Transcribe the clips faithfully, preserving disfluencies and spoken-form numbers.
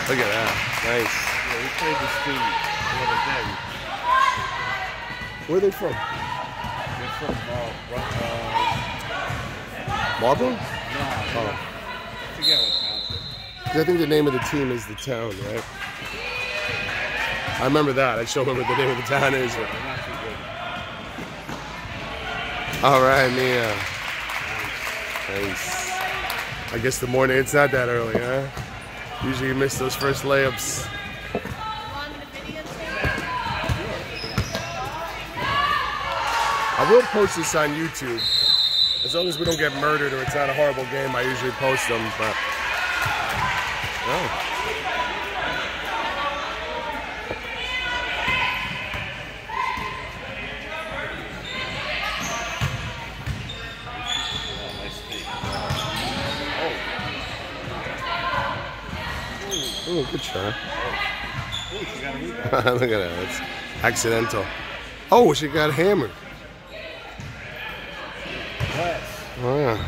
Look at that. Nice. Yeah, we played this team the other day. Where are they from? They're from uh, uh, Marlboro? no, Oh. I forget what township. I think the name of the team is the town, right? I remember that. I just don't remember what the name of the town is. They're not too good. All right, Mia. Nice. I guess the morning, it's not that early, huh? Usually you miss those first layups. I will post this on YouTube. As long as we don't get murdered or it's not a horrible game, I usually post them, but... Oh. Oh, good shot. Oh, she got a rebound. Look at that. It's accidental. Oh, she got hammered. Yes. Wow.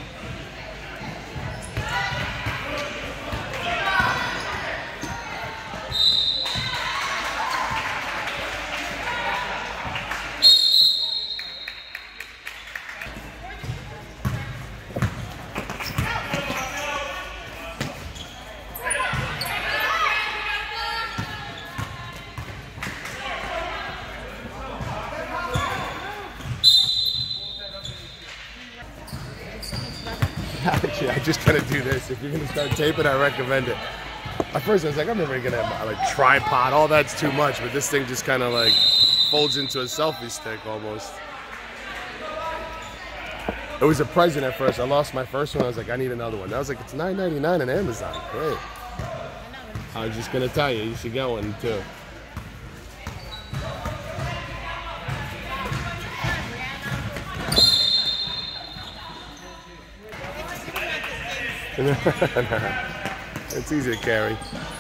Actually, I just gotta do this. If you're gonna start taping, I recommend it. At first, I was like, I'm never gonna have like tripod. All that's too much. But this thing just kind of like folds into a selfie stick almost. It was a present at first. I lost my first one. I was like, I need another one. I was like, it's nine ninety-nine on Amazon. Great. I was just gonna tell you, you should get one too. It's easy to carry.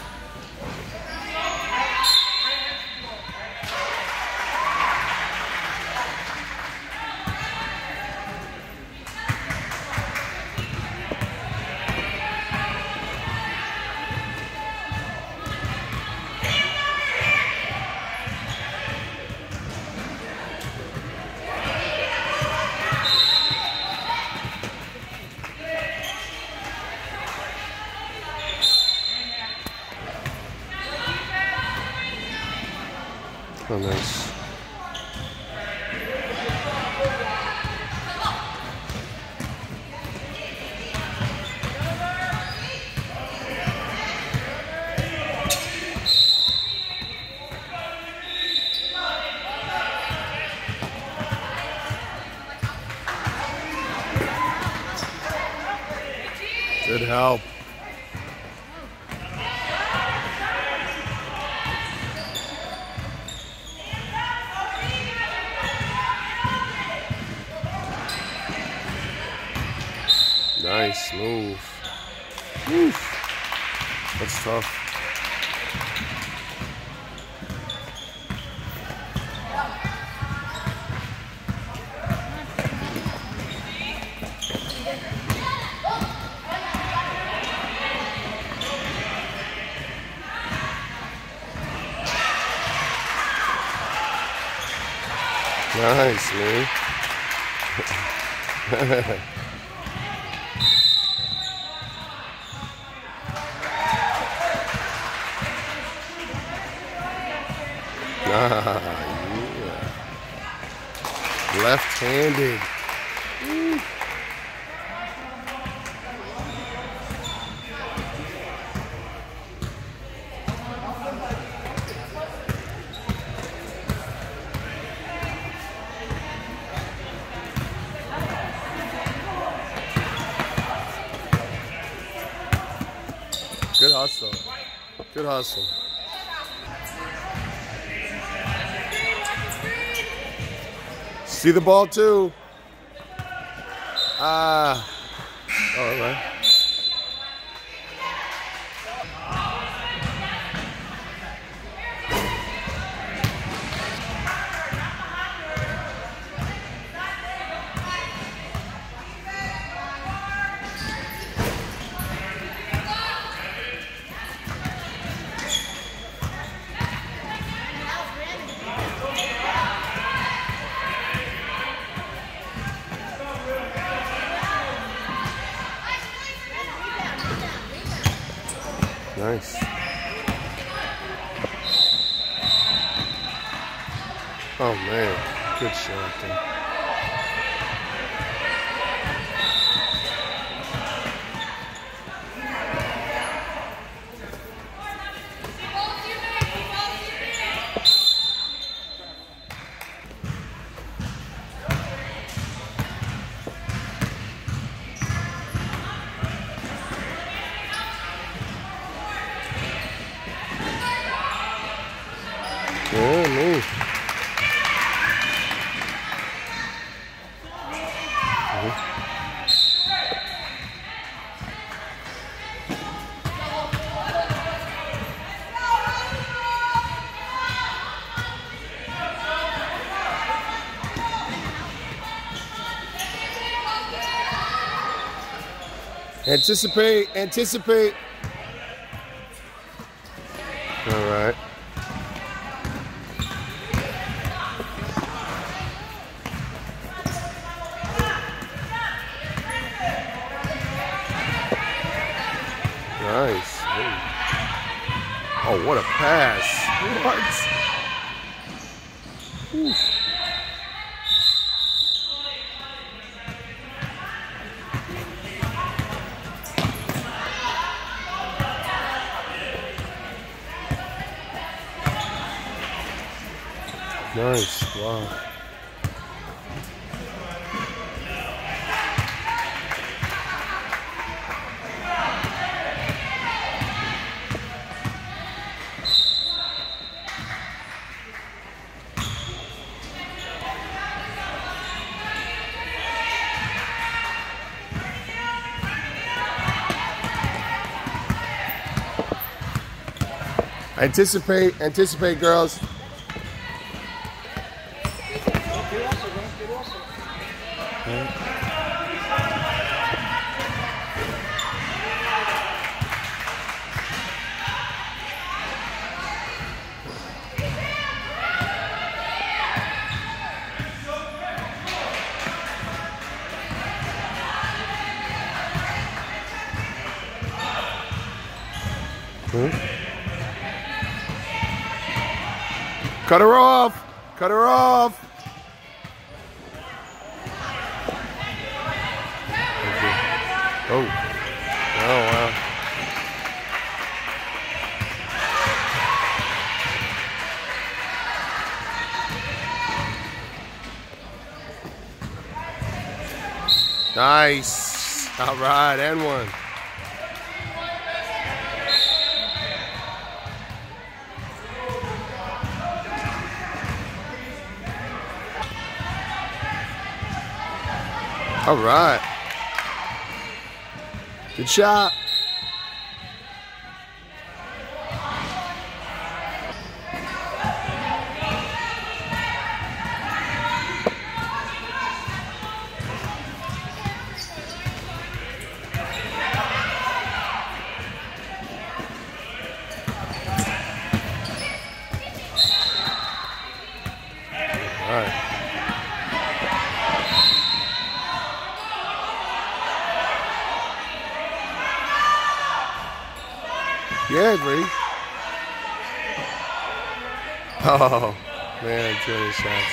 Oh, nice. Good help. Nice move. Oof. That's tough. Nice, man. Ah, yeah. Left-handed. Woo. Good hustle. Good hustle. See the ball too. Ah. Uh, all right. Nice. Oh man, good shot there. Yeah, me. Anticipate, anticipate. All right. Nice. Oh, what a pass. What? Whew. Nice. Wow. Anticipate, anticipate, girls. Hmm? Cut her off! Cut her off! Okay. Oh. Oh, wow. Nice. All right, and one. All right. Good shot. All right. Yeah, Bree. Oh, man, two of the shots.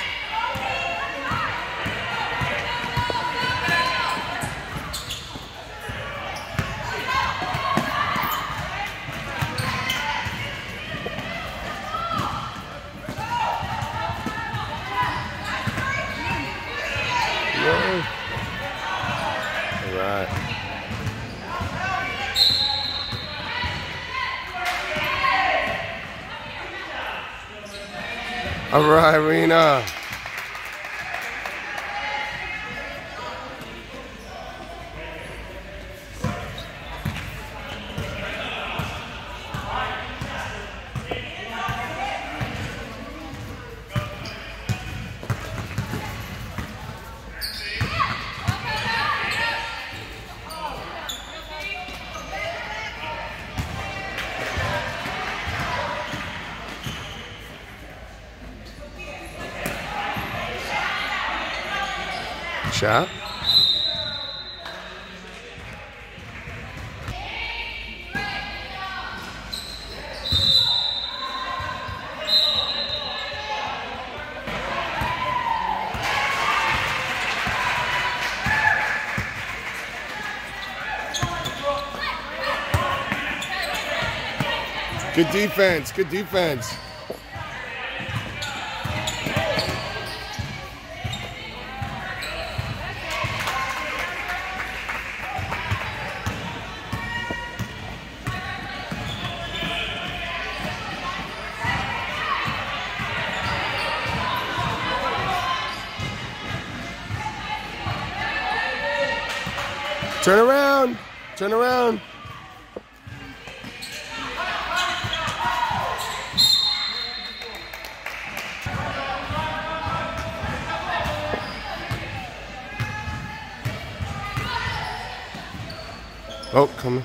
Yeah. All right. All right, Rena. Shot. Good defense. Good defense. Turn around. Turn around. Oh, come on.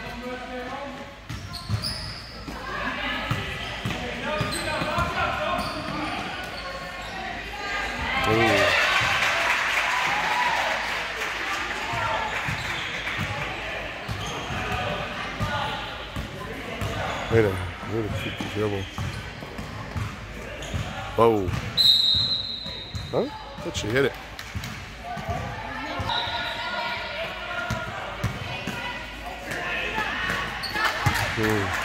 Ooh. Wait a minute. Where did she dribble? Whoa. Huh? I thought she hit it. Hmm.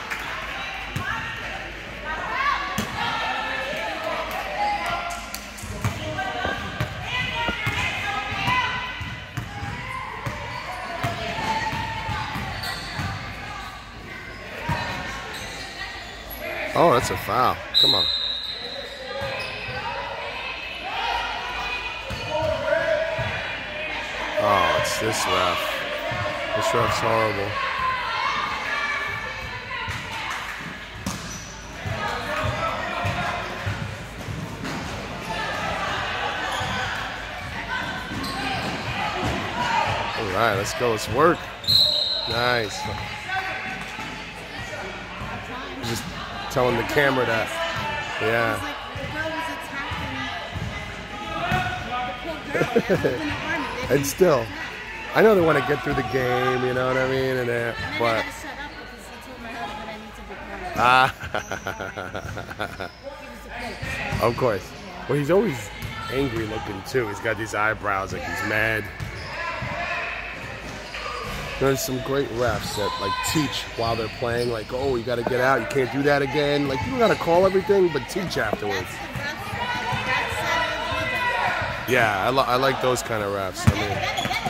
Oh, that's a foul. Come on. Oh, it's this ref. This ref's horrible. All right, let's go. Let's work. Nice. Just telling the camera that. Yeah. And still, I know they want to get through the game, you know what I mean? And uh, but. Ah. Of course. Well, he's always angry looking too. He's got these eyebrows like he's mad. There's some great refs that like teach while they're playing, like, oh, you got to get out, you can't do that again. Like, you don't got to call everything, but teach afterwards. Yeah, I, li I like those kind of refs. I mean,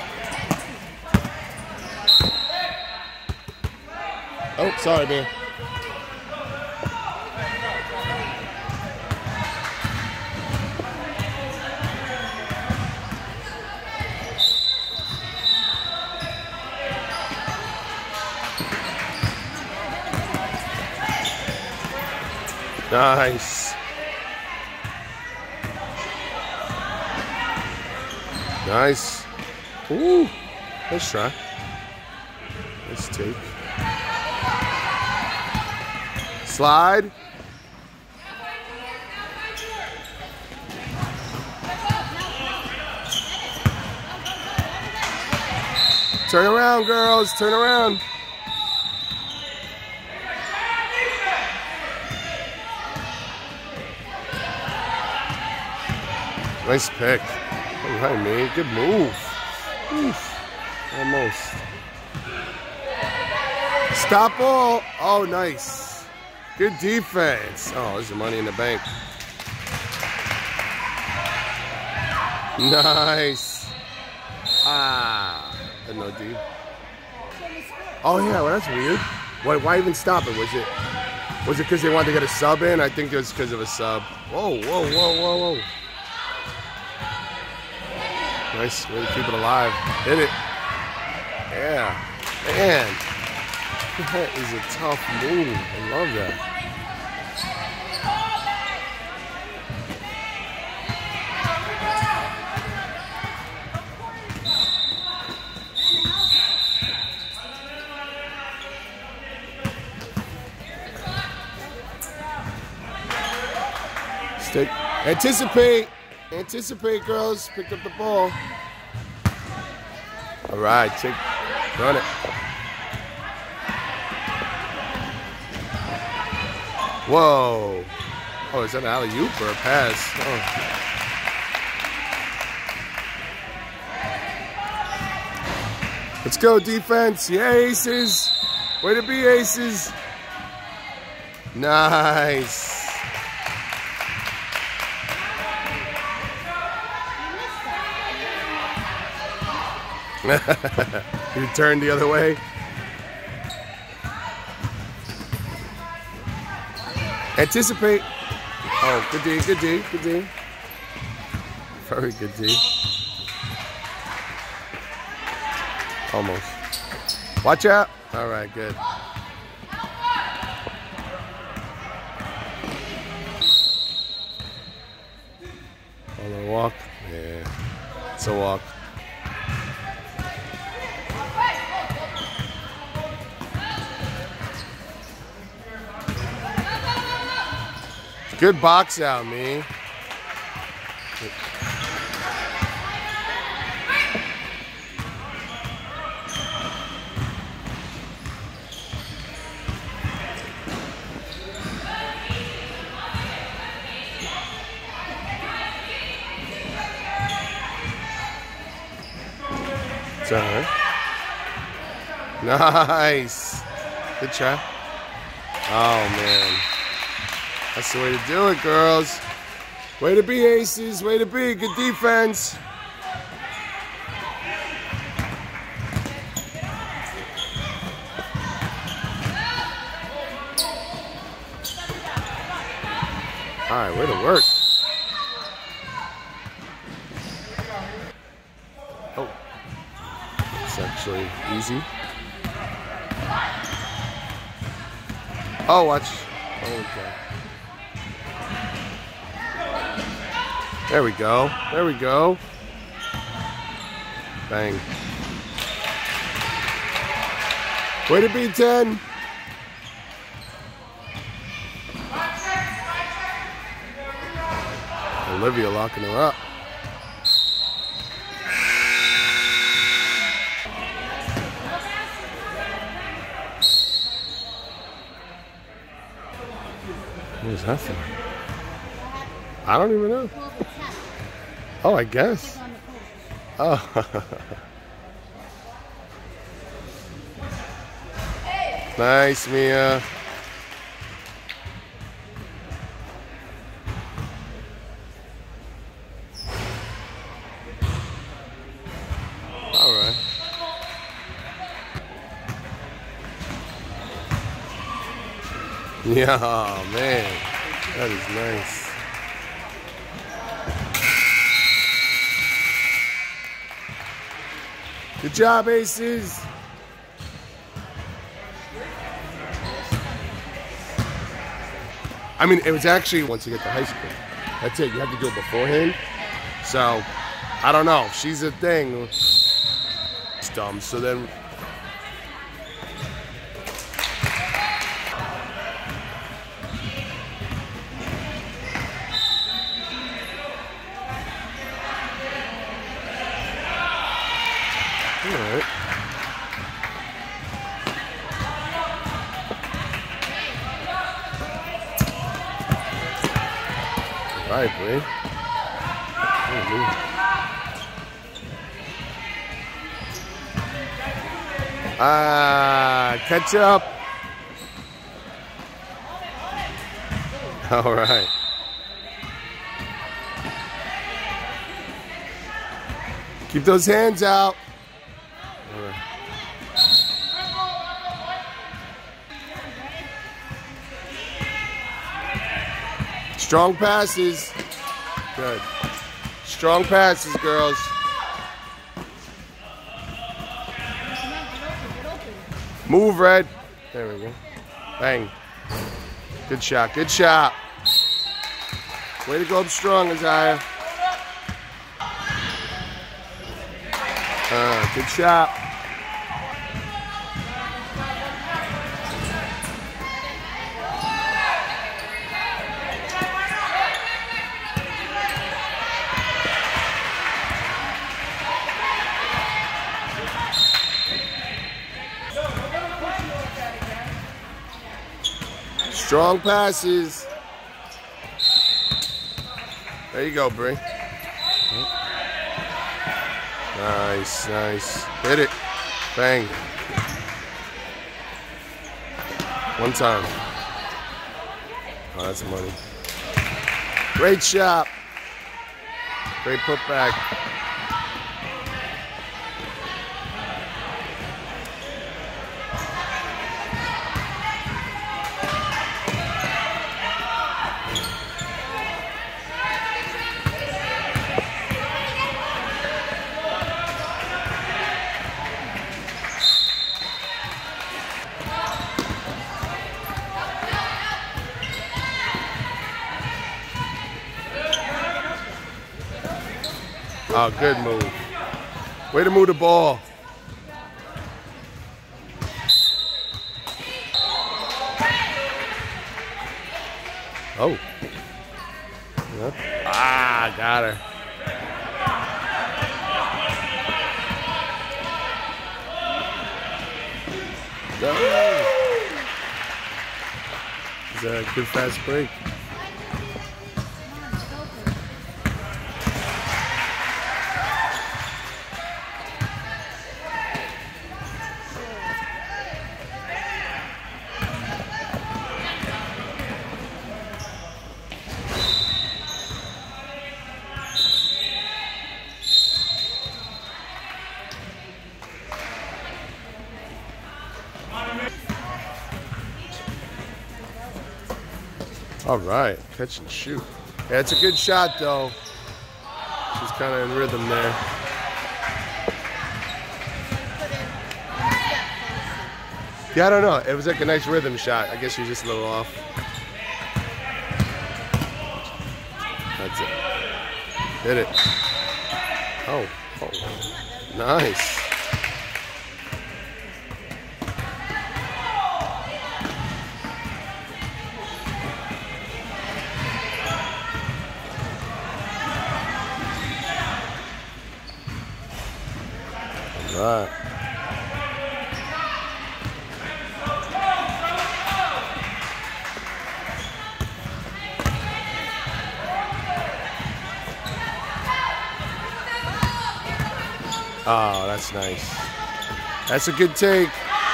oh, sorry, man. Nice. Nice. Ooh. Nice try. Nice take. Slide. Turn around, girls. Turn around. Nice pick. All right, man. Good move. Oof. Almost. Stop ball. Oh, nice. Good defense. Oh, there's the money in the bank. Nice. Ah. No D. Oh, yeah. Well, that's weird. Why, why even stop it? Was it was it because they wanted to get a sub in? I think it was because of a sub. Whoa, whoa, whoa, whoa, whoa. Nice way to keep it alive. Hit it. Yeah. Man. That is a tough move. I love that. Stick. Anticipate. Anticipate, girls. Pick up the ball. All right, take, run it. Whoa. Oh, is that an alley-oop or a pass? Oh. Let's go, defense. Yeah, aces. Way to be, aces. Nice. You turned the other way. Anticipate. Oh, good D, good D, good D. Very good D. Almost. Watch out. All right, good. On a walk. Yeah, it's a walk. Good box out, me. It's all right. Nice. Good try. Oh, man. That's the way to do it, girls. Way to be, aces. Way to be. Good defense. All right, way to work. Oh. It's actually easy. Oh, watch. Okay. There we go. There we go. Bang. Way to be, ten. Olivia locking her up. What was that for? I don't even know. Oh, I guess. Oh. Nice, Mia. All right. Yeah, oh, man. That is nice. Good job, aces. I mean, it was actually once you get to high school. That's it. You have to do it beforehand. So, I don't know. She's a thing. It's dumb. So then. All right. All right, boy. Ah, catch up. All right. Keep those hands out. All right. Strong passes. Good. Strong passes, girls. Move, Red. There we go. Bang. Good shot. Good shot. Way to go up strong, Isaiah. Uh, good shot. Strong passes. There you go, Bree. Nice, nice. Hit it. Bang. One time. Oh, that's money. Great shot. Great putback. Oh, good move. Way to move the ball. Oh. Yep. Ah, got her. It's a good fast break. All right, catch and shoot. Yeah, it's a good shot though. She's kind of in rhythm there. Yeah, I don't know. It was like a nice rhythm shot. I guess she's just a little off. That's it. Hit it. Oh, oh. Nice. All right. Oh, that's nice. That's a good take.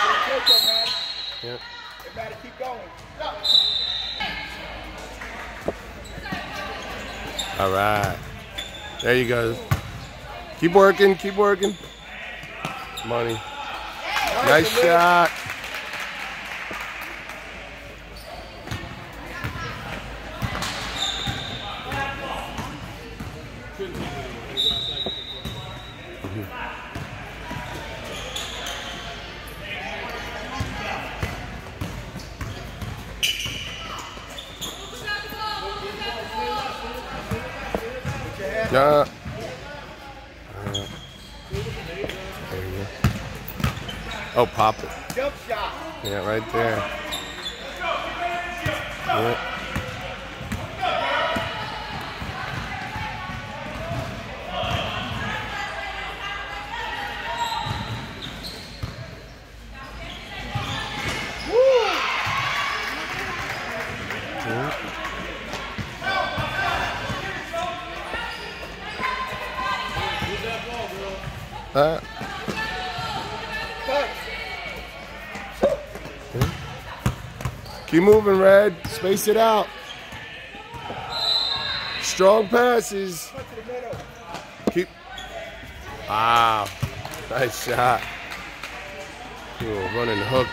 Yep. All right. There you go. Keep working, keep working. Money. Nice shot. Nah. Uh, there you go. Oh, pop it. Jump shot. Yeah, right there. Yeah. Uh, keep moving, Red. Space it out. Strong passes. Keep. Wow. Nice shot. Ooh, running hook.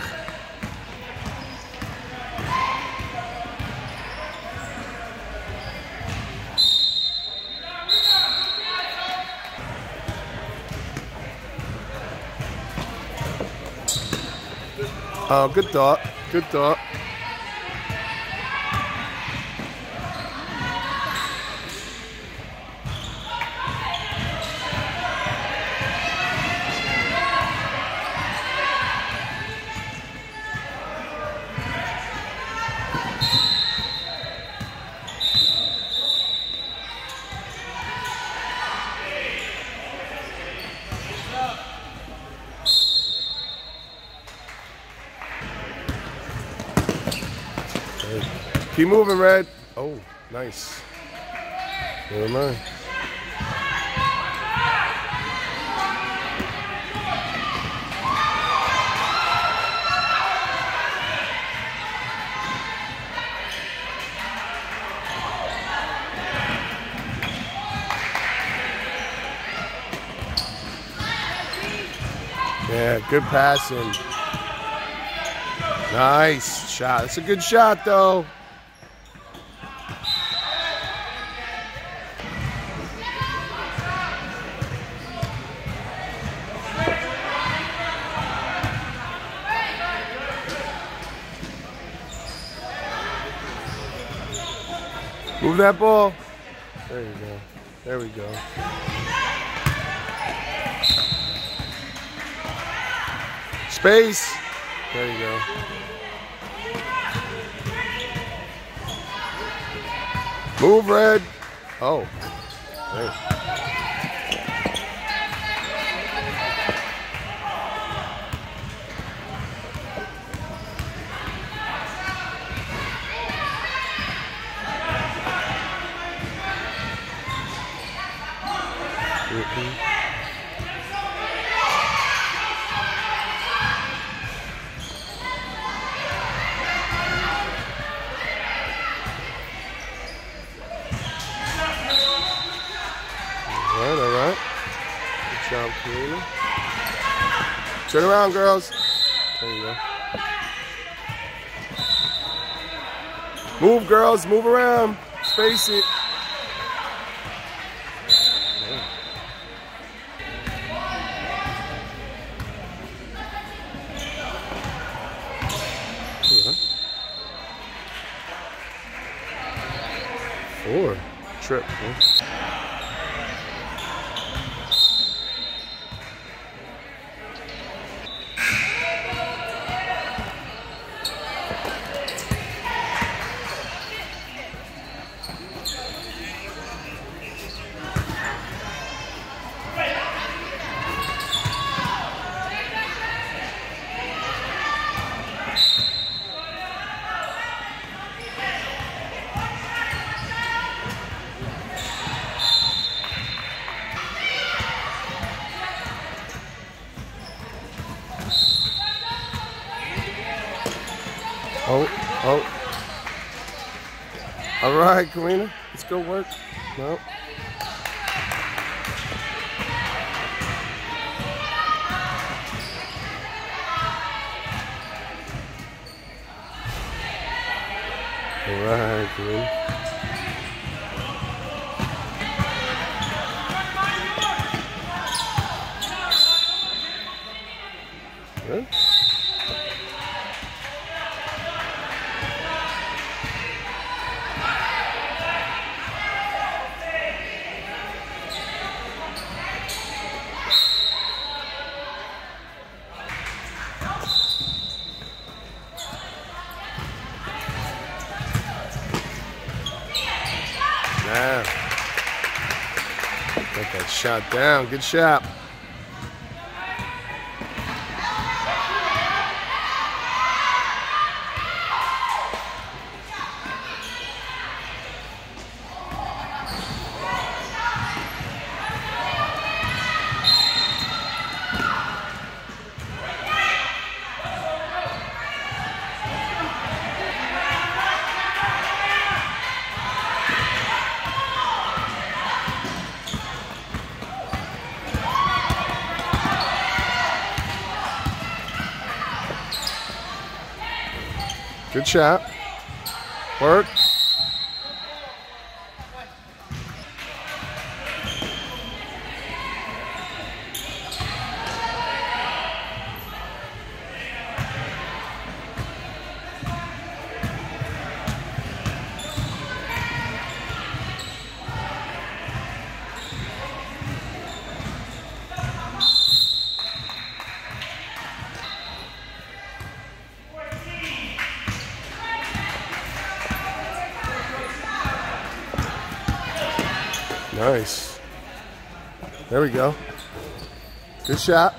Oh, good thought. Good thought. Keep moving, Red. Oh, nice. Never mind. good passing. Nice shot. It's a good shot, though. Move that ball. There you go. There we go. Space. There you go. Move, Red. Oh. Hey. Mm-hmm. All right, all right. Good job, Karina. Turn around, girls. There you go. Move, girls. Move around. Space it. Four. Trip, huh? Oh, oh. All right, Karina. Let's go work. No. All right, Karina. Good. Yeah. Got that shot down. Good shot. Good shot. Work. Nice. There we go. Good shot.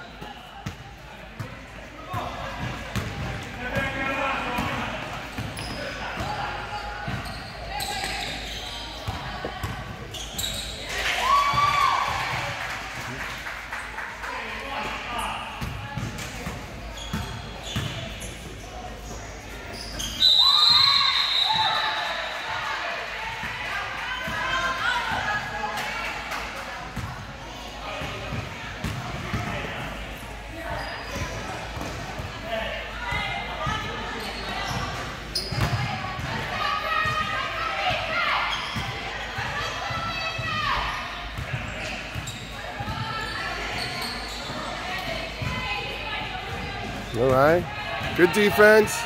All right. Good defense.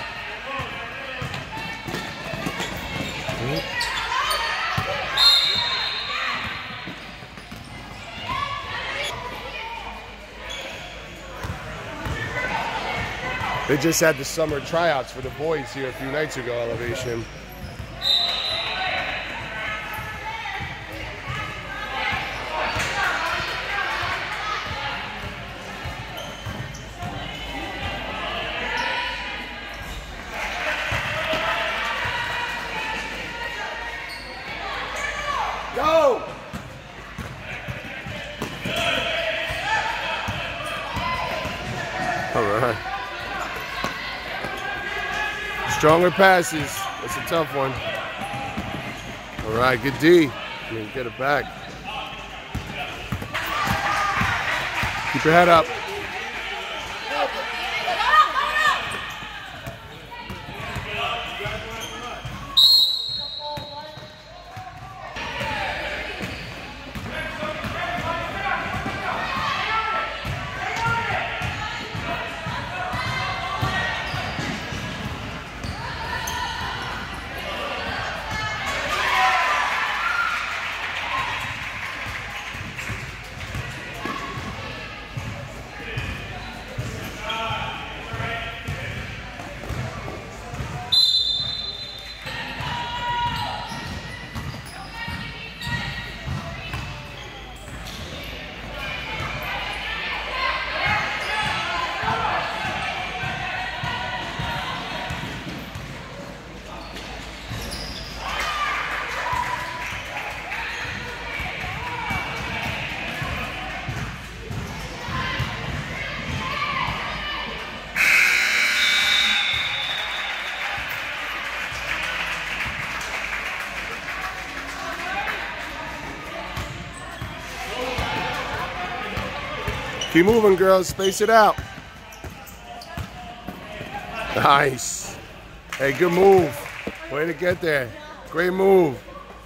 They just had the summer tryouts for the boys here a few nights ago, Elevation. Go! All right. Stronger passes. That's a tough one. All right, good D. I mean, get it back. Keep your head up. Keep moving, girls. Space it out. Nice. Hey, good move. Way to get there. Great move.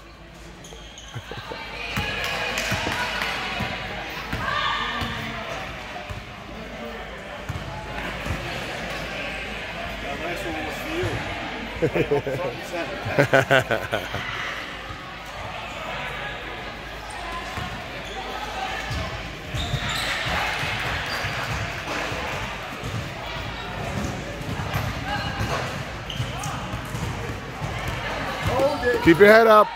That last one was for you. Keep your head up.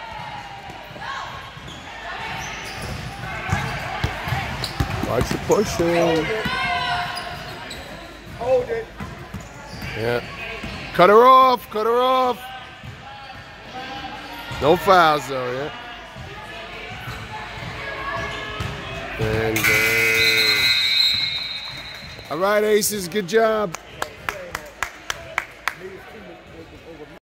Watch the pushing. Hold it. Yeah. Cut her off. Cut her off. No fouls though, yeah. And uh, all right, Aces, good job.